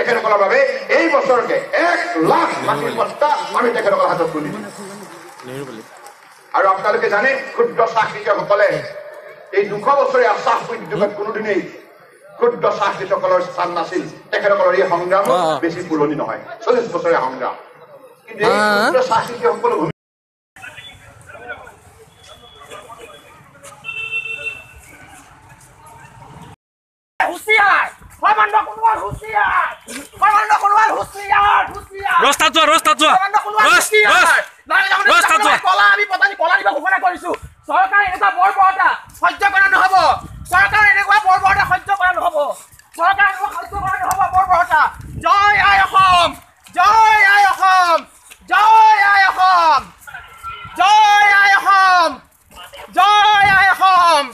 তেখেতসকলৰ বাবে এই বছৰকে 1 লাখ মাটিৰ বস্তা আমি তেখেতসকলৰ হাতত তুলি দিম। আৰু আপোনালোকে জানে ক্ষুদ্ৰ চাহ কৃষকসকলে এই 200 বছৰীয়া চাহ উদ্যোগত কোনোদিনেই ক্ষুদ্ৰ চাহ কৃষকসকলৰ স্থান নাছিল। তেখেতসকলৰ এই সংগ্ৰাম বেছি পুৰণি নহয়, 40 বছৰীয়া সংগ্ৰাম। কিন্তু এই ক্ষুদ্ৰ চাহ কৃষকসকলৰ চৰকাৰ এনেকুৱা বৰ্বৰতা সহ্য কৰা নহব। চৰকাৰ এনেকুৱা বৰ্বৰতা সহ্য কৰা নহব। চৰকাৰ এনেকুৱা সহ্য কৰা নহব বৰ্বৰতা। জয় আই অসম, জয় আই অসম, জয় আই অসম, জয় আই অসম, জয় আই অসম।